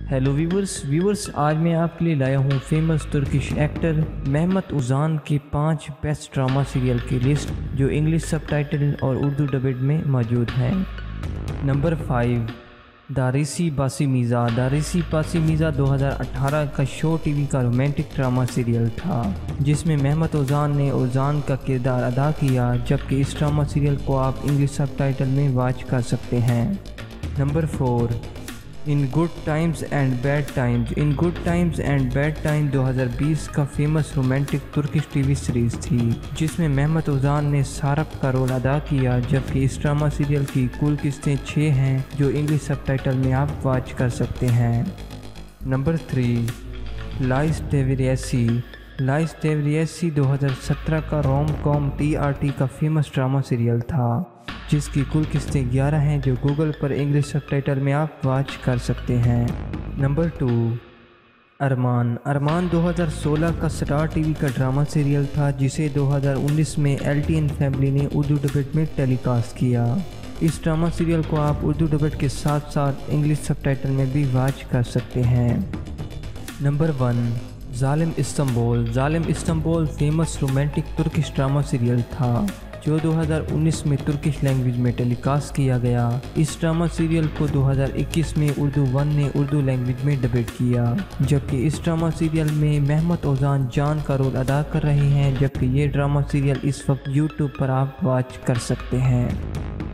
Hello viewers आज मैं आपके लिए लाया हूँ फेमस तुर्किश एक्टर मेहमत उजान के 5 बेस्ट ड्रामा सीरियल की लिस्ट जो इंग्लिश सबटाइटल और उर्दू डबिड में मौजूद हैं। नंबर 5, दारिसी बासीमीज़ा। दारिसी बासीमीज़ा 2018 का शो टीवी का रोमांटिक ड्रामा सीरियल था जिसमें मेहमत उजान ने उजान का किरदार अदा किया, जबकि इस ड्रामा सीरियल को आप इंग्लिश सबटाइटल में वॉच कर सकते हैं। Number 4, in good times and bad times. In good times and bad time 2020 का famous romantic Turkish TV series थी जिसमें मेहमत उजान ने सारप का रोल अदा किया, जबकि इस ड्रामा सीरियल की कुल किस्तें 6 हैं जो इंग्लिश सबटाइटल में आप वॉच कर सकते हैं। नंबर 3, लाइस टेवरियसी। लाइस टेवरियसी 2017 का रोम कॉम TRT का फेमस ड्रामा सीरियल था जिसकी कुल किस्तें 11 हैं जो गूगल पर इंग्लिश सबटाइटल में आप वॉच कर सकते हैं। नंबर 2, अरमान। अरमान 2016 का स्टार टीवी का ड्रामा सीरियल था जिसे 2019 में LTN फैमिली ने उर्दू डबिड में टेलीकास्ट किया। इस ड्रामा सीरियल को आप उर्दू डबिड के साथ साथ इंग्लिश सबटाइटल में भी वॉच कर सकते हैं। Number 1, Zalim Istanbul. Zalim Istanbul famous romantic Turkish drama serial था जो 2019 में तुर्किश लैंग्वेज में टेलीकास्ट किया गया। इस ड्रामा सीरियल को 2021 में उर्दू 1 ने उर्दू लैंग्वेज में डबिड किया, जबकि इस ड्रामा सीरियल में मेहमत उजान जान का रोल अदा कर रहे हैं, जबकि ये ड्रामा सीरियल इस वक्त YouTube पर आप वॉच कर सकते हैं।